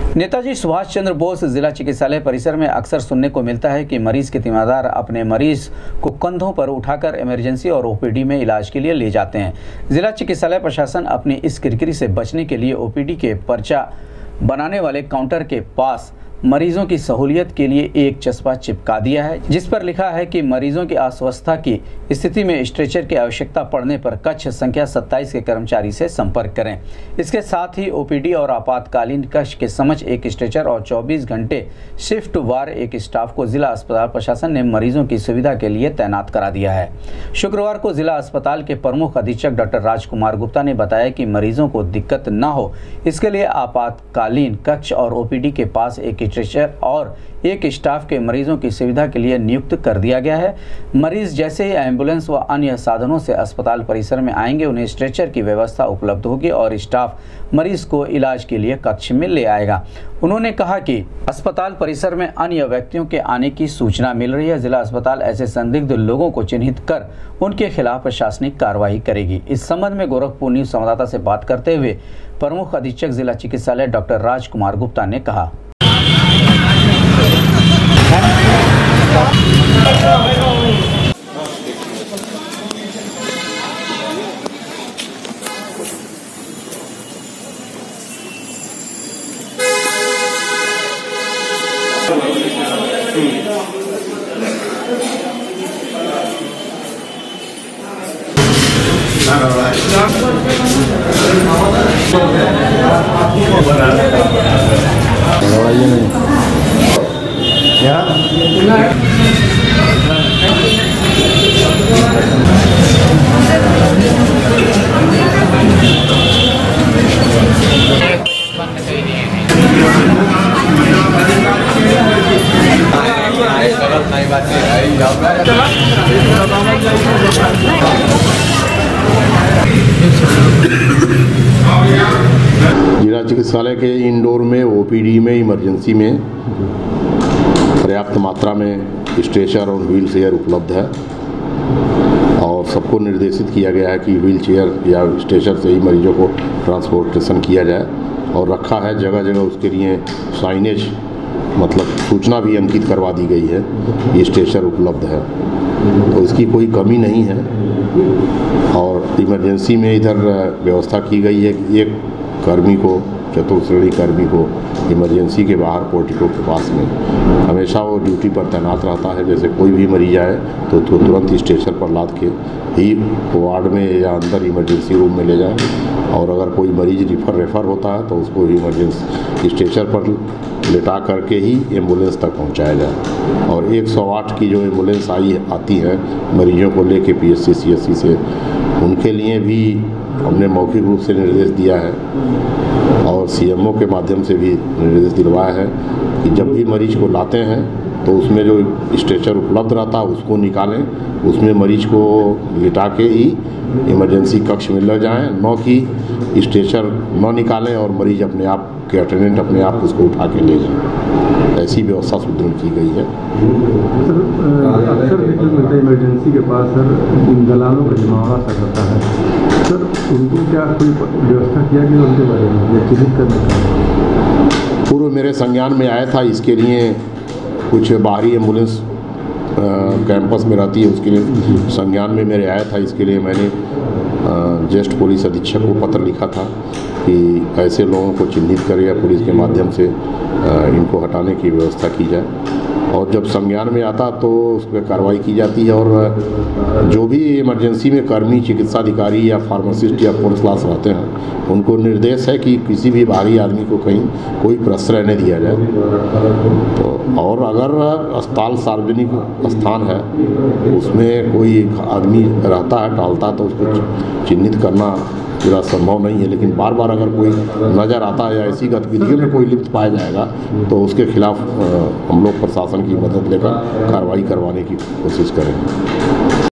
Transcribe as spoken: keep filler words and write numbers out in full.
नेताजी सुभाष चंद्र बोस जिला चिकित्सालय परिसर में अक्सर सुनने को मिलता है कि मरीज के तीमारदार अपने मरीज को कंधों पर उठाकर इमरजेंसी और ओपीडी में इलाज के लिए ले जाते हैं। जिला चिकित्सालय प्रशासन अपनी इस किरकिरी से बचने के लिए ओपीडी के पर्चा बनाने वाले काउंटर के पास मरीजों की सहूलियत के लिए एक चस्पा चिपका दिया है, जिस पर लिखा है कि मरीजों की अस्वस्थता की स्थिति में स्ट्रेचर की आवश्यकता पड़ने पर कक्ष संख्या सत्ताईस के कर्मचारी से संपर्क करें। इसके साथ ही ओपीडी और आपातकालीन कक्ष के समक्ष एक स्ट्रेचर और चौबीस घंटे शिफ्ट वार एक स्टाफ को जिला अस्पताल प्रशासन ने मरीजों की सुविधा के लिए तैनात करा दिया है। शुक्रवार को जिला अस्पताल के प्रमुख अधीक्षक डॉक्टर राजकुमार गुप्ता ने बताया कि मरीजों को दिक्कत न हो, इसके लिए आपातकालीन कक्ष और ओपीडी के पास एक स्ट्रेचर और एक स्टाफ के मरीजों की सुविधा के लिए नियुक्त कर दिया गया है। मरीज जैसे ही एम्बुलेंस व अन्य साधनों से अस्पताल परिसर में आएंगे, उन्हें स्ट्रेचर की व्यवस्था उपलब्ध होगी और स्टाफ मरीज को इलाज के लिए कक्ष में ले आएगा। उन्होंने कहा कि अस्पताल परिसर में अन्य व्यक्तियों के आने की सूचना मिल रही है। जिला अस्पताल ऐसे संदिग्ध लोगों को चिन्हित कर उनके खिलाफ प्रशासनिक कार्रवाई करेगी। इस संबंध में गोरखपुर न्यूज संवाददाता से बात करते हुए प्रमुख अधीक्षक जिला चिकित्सालय डॉक्टर राजकुमार गुप्ता ने कहा, जिला चिकित्सालय के इंडोर में ओपीडी में इमरजेंसी में पर्याप्त मात्रा में स्ट्रेचर और व्हील चेयर उपलब्ध है और सबको निर्देशित किया गया है कि व्हील चेयर या स्ट्रेचर से ही मरीजों को ट्रांसपोर्टेशन किया जाए और रखा है जगह जगह उसके लिए साइनेज, मतलब सूचना भी अंकित करवा दी गई है, ये स्ट्रेचर उपलब्ध है, तो इसकी कोई कमी नहीं है। और इमरजेंसी में इधर व्यवस्था की गई है कि एक कर्मी को, चतुर्श्रेणी कर्मी को इमरजेंसी के बाहर पोर्टिको के पास में हमेशा वो ड्यूटी पर तैनात रहता है। जैसे कोई भी मरीज आए तो उसको तुरंत स्ट्रेचर पर लाद के ही वार्ड में या अंदर इमरजेंसी रूम में ले जाए, और अगर कोई मरीज रिफ़र रेफ़र होता है तो उसको इमरजेंसी स्ट्रेचर पर लेटा करके ही एम्बुलेंस तक पहुंचाया जाए। और एक सौ आठ की जो एम्बुलेंस आई आती है मरीजों को लेके पीएचसी सीएचसी से, उनके लिए भी हमने मौखिक रूप से निर्देश दिया है और सीएमओ के माध्यम से भी निर्देश दिलवाया है कि जब भी मरीज को लाते हैं तो उसमें जो स्ट्रेचर उपलब्ध रहता है उसको निकालें, उसमें मरीज को लिटा के ही इमरजेंसी कक्ष में ले जाएं, न कि स्ट्रेचर न निकालें और मरीज अपने आप के अटेंडेंट अपने आप उसको उठा के ले जाएं। ऐसी व्यवस्था सुदृढ़ की गई है। सर, अक्सर देखने मिलता है इमरजेंसी के पास सर दलालों का जमावड़ा सा रहता है, सर उनको क्या कोई व्यवस्था किया गया उनके बारे में चिन्हित करने का? पूर्व मेरे संज्ञान में आया था, इसके लिए कुछ बाहरी एम्बुलेंस कैंपस में रहती है, उसके लिए संज्ञान में मेरे आया था। इसके लिए मैंने ज्येष्ठ पुलिस अधीक्षक को पत्र लिखा था कि ऐसे लोगों को चिन्हित करें या पुलिस के माध्यम से इनको हटाने की व्यवस्था की जाए, और जब संज्ञान में आता तो उस पर कार्रवाई की जाती है। और जो भी इमरजेंसी में कर्मी, चिकित्सा अधिकारी या फार्मासिस्ट या फोर्थ क्लास रहते हैं, उनको निर्देश है कि किसी भी बाहरी आदमी को कहीं कोई प्रश्रय नहीं दिया जाए। तो और अगर अस्पताल सार्वजनिक स्थान है, उसमें कोई आदमी रहता है टालता, तो उसको चिन्हित करना पूरा संभव नहीं है। लेकिन बार बार अगर कोई नज़र आता है या ऐसी गतिविधियों में कोई लिप्त पाया जाएगा तो उसके खिलाफ हम लोग प्रशासन की मदद लेकर कार्रवाई करवाने की कोशिश करेंगे।